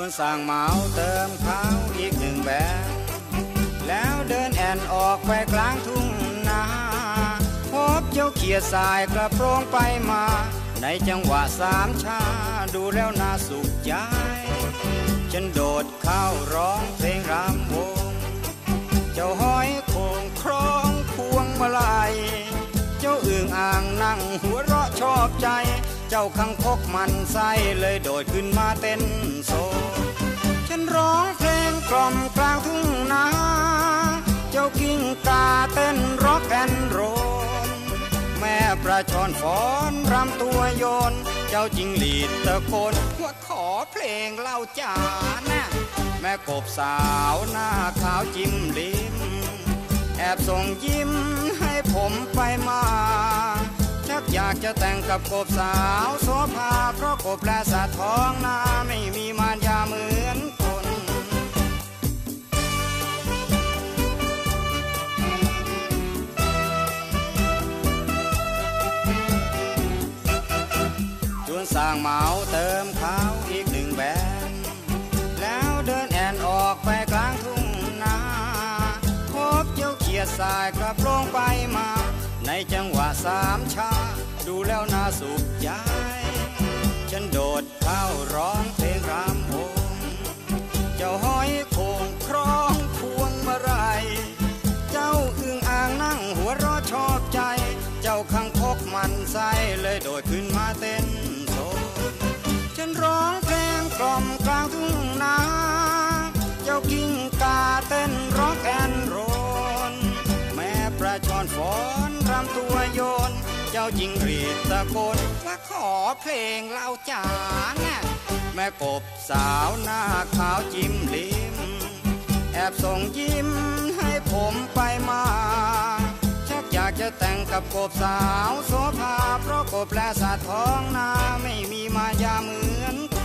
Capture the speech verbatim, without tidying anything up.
วนสั่งเหมาเติมข้าวอีกหนึ่งแบบแล้วเดินแอนออกไปกลางทุ่งนาพบเจ้าเขียดสายกระโปรงไปมาในจังหวะสามชาดูแล้วน่าสุขใจฉันโดดเข้าร้องเพลงรำวงเจ้าห้อยโคงครองพวงมาลัยเจ้าอึ่งอ่างนั่งหัวเราะชอบใจเจ้าคังคกมันไส้เลยโดดขึ้นมาเต้นโซฉันร้องเพลงกล่อมกลางทุ่งนาเจ้ากิ้งกาเต้นร็อกแอนด์โรลแม่ปลาช่อนฟ้อนรำตัวโยนเจ้าจิงหรีดตะโกนว่าขอเพลงเล่าจ๋านะแม่กบสาวหน้าขาวจิ้มลิ้มแอบส่งยิ้มให้ผมไปมาชักอยากจะแต่งกับกบสาวโสภาเพราะกบและสัตว์ท้องนาไม่มีมารยาเหมือนคนจวนสั่งเหมาเติมข้าวอีกหนึ่งแบบแล้วเดินแอนออกไปกลางทุ่งนาพบเจ้าเขียดสายกระโปรงไปมาในจังหวะสามชาดูแล้วน่าสุขใจฉันโดดเข้าร้องเพลงรำวงเจ้าห้อยโคงครองพวงมาลัยเจ้าอึ่งอ่างนั่งหัวเราะชอบใจเจ้าคังคกมันไส้เลยโดดขึ้นมาเต้นโซฉันร้องเพลงกล่อมกลางทุ่งนาเจ้ากิ้งกาเต้นร็อกแอนด์โรลแม่ปลาช่อนฟ้อนรำตัวโยนเจ้าจิงหรีดตะโกนว่าขอเพลงเล่าจ๋านะแม่กบสาวหน้าขาวจิ้มลิ้มแอบส่งยิ้มให้ผมไปมาชักอยากจะแต่งกับกบสาวโสภาเพราะกบและสัตว์ท้องนาไม่มีมายาเหมือน